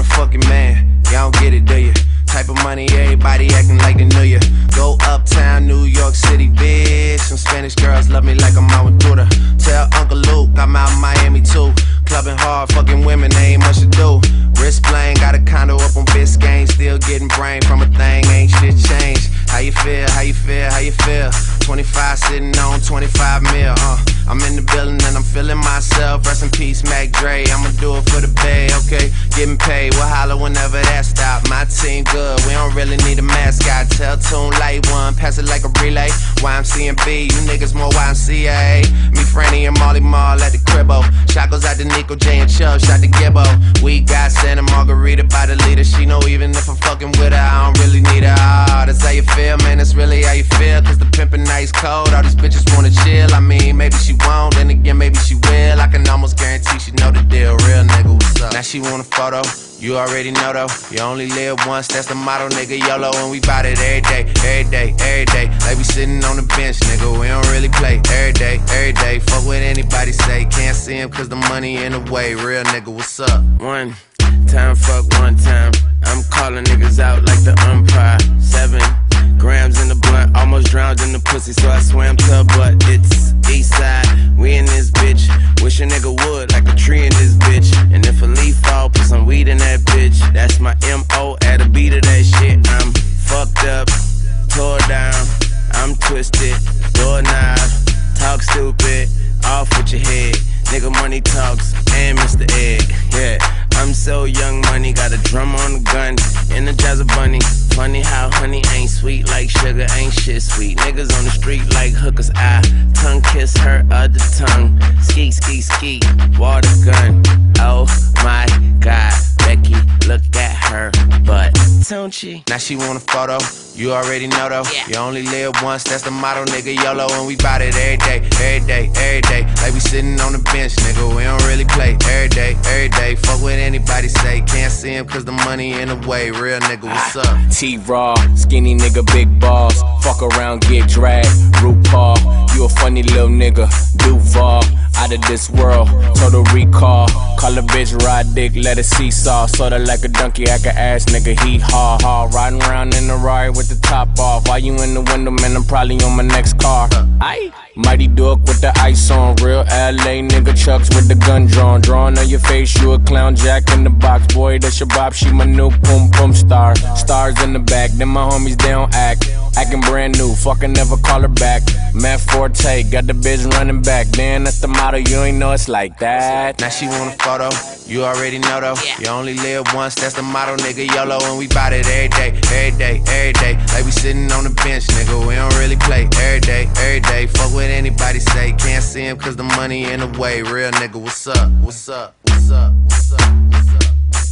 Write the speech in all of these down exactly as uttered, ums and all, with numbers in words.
motherfucking man. Y'all don't get it, do you? Type of money, everybody acting like they knew ya. Go uptown, New York City, bitch. Some Spanish girls love me like I'm out with Buddha. Tell Uncle Luke I'm out in Miami too. Clubbing hard, fucking women, they ain't much to do. Wrist playing, got a condo up on Biscayne. Still getting brain from a thing, ain't shit changed. How you feel, how you feel, how you feel? twenty-five sitting on twenty-five mil, uh I'm in the building and I'm feeling myself. Rest in peace, Mac Dre, I'ma do it for the bay, okay? Getting paid, we'll holler whenever that stop. My team good, we don't really need a mascot. Tell Tune Light One, pass it like a relay. Y M C and B, you niggas more Y M C A. Me, Franny, and Molly Mall at the cribbo. Shot goes out to Nico, J, and Chubb, shot to Gibbo. We got Santa Margarita by the leader. She know even if I'm fucking with her, I don't really need her. Oh, that's how you feel, man, that's really how you feel. Cause the pimpin' ice cold, all these bitches wanna chill. I mean, maybe she won't, then again, maybe she will. I can almost guarantee she know the deal. Real nigga, what's up? Now she want a photo, you already know though. You only live once, that's the motto, nigga. YOLO, and we bout it every day, every day, every day. Like we sitting on the bench, nigga, we don't really play. Every day, every day, fuck what anybody say. Can't see him cause the money in the way. Real nigga, what's up? One time, fuck one time. I'm calling niggas out like the umpire. Seven grams in the blunt, almost drowned in the pussy, so I swam to her butt. It's east side, we in this bitch. Wish a nigga would, like a tree in this bitch. And if a leaf fall, put some weed in that bitch. That's my M O, add a beat of that shit. I'm fucked up, tore down, I'm twisted, doorknob, talk stupid, off with your head. Nigga money talks, and Mister Egg, yeah. I'm so young money, got a drum on the gun, energize a bunny. Funny how honey ain't sweet like sugar, ain't shit sweet. Niggas on the street like hookers, I tongue kiss her other tongue. Ski, ski, ski, water gun. Oh my God, Becky, look at her butt, don't she? Now she want a photo, you already know though. Yeah. You only live once, that's the motto, nigga. YOLO, and we bout it every day, every day, every day. Like we sitting on the bench, nigga, we don't really play. Every day, every day, fuck what anybody say. Can't see him cause the money in the way. Real nigga, what's up? T-Raw, skinny nigga, big balls. Fuck around, get dragged. RuPaul, you a funny little nigga. Duval, out of this world. Total recall. Call a bitch, ride dick, let it seesaw. Sorta like a donkey, act a ass nigga, he haw haw. Riding around in the Rari with the top off. While you in the window, man, I'm probably on my next car. Aye. Mighty Duck with the ice on. Real L A nigga, Chucks with the gun drawn. Drawn on your face, you a clown, Jack in the box. Boy, that's your bop, she my new boom boom star. Stars in the back, then my homies, they don't act. Acting brand new, fucking never call her back. Matt Forte, got the bitch running back. Damn, that's the motto, you ain't know it's like that. Now she want a photo, you already know though. Yeah. You only live once, that's the motto, nigga. YOLO, and we bout it every day, every day, every day. Like we sitting on the bench, nigga, we don't really play. Every day, every day, fuck what anybody say. Can't see him cause the money in the way. Real nigga, what's up? What's up? What's up? What's up? What's up? What's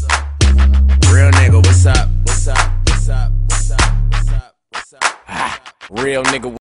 up? Real nigga, what's up? What's up? What's up? What's up? What's up? What's up? Ah, real nigga.